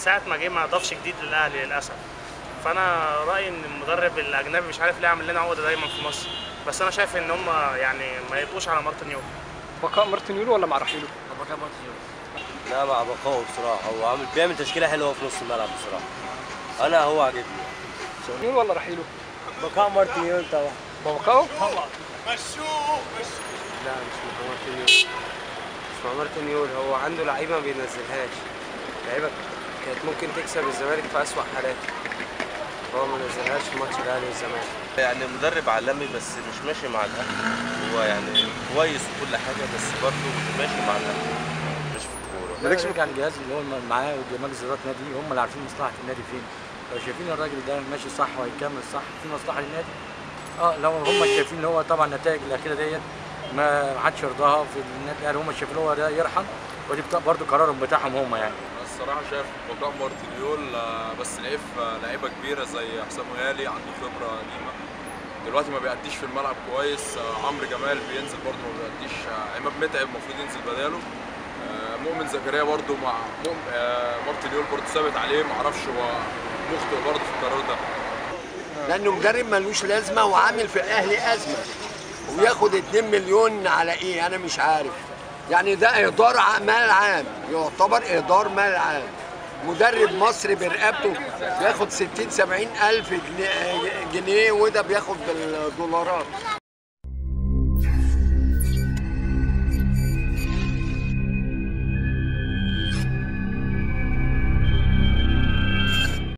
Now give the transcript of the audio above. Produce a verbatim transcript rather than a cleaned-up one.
ساعه ما جه ما اضافش جديد للاهلي للاسف. فانا رايي ان المدرب الاجنبي مش عارف ليه عامل لنا عقده دايما في مصر، بس انا شايف ان هم يعني ما يبقوش على مارتن يول. بقاء مارتن يول ولا مع رحيله؟ بقاء مارتن يول. لا مع بقائه بصراحه، هو عامل بيعمل تشكيله حلوه في نص الملعب بصراحه. انا هو عاجبني. يول ولا رحيله؟ بقاء مارتن يول طبعا. بقاؤه؟ طبعا. مشوه مشوه. لا مش مع مارتن يول. مش مع مارتن يول، هو عنده لعيبه ما بينزلهاش. لعيبه كانت ممكن تكسب الزمالك في اسوأ حالاته. هو ما نزلهاش في ماتش الاهلي والزمالك. يعني مدرب عالمي بس مش ماشي مع الاهلي. هو يعني كويس وكل حاجه بس برضه مش ماشي مع الاهلي. مش في الكوره. مالكش بقى على الجهاز اللي هو معاه ومجلس اداره النادي، هم اللي عارفين مصلحه النادي فين. لو شايفين الراجل ده ماشي صح وهيكمل صح في مصلحه للنادي، اه لو هم شايفين ان هو طبعا النتائج الاخيره ديت ما حدش يرضاها في النادي الاهلي، هم شايفين هو ده يرحم، ودي برضه قرارهم بتاعهم هم يعني. الصراحه شايف بقاء مارتن يول، بس لعيب لعيبه كبيره زي حسام غالي عنده خبره قديمه. دلوقتي ما بيأديش في الملعب كويس. عمرو جمال بينزل برضه ما بيأديش. عماد متعب المفروض ينزل بداله. مؤمن زكريا برضه مع مارتن يول برضه ثابت عليه، ما اعرفش هو مخطئ برضه في القرار ده. لانه مدرب ملوش لازمه وعامل في الاهلي ازمه، وياخد اتنين مليون على ايه؟ انا مش عارف. يعني ده اهدار مال عام، يعتبر اهدار مال عام. مدرب مصري برقبته بياخد ستين سبعين الف جنيه وده بياخد بالدولارات.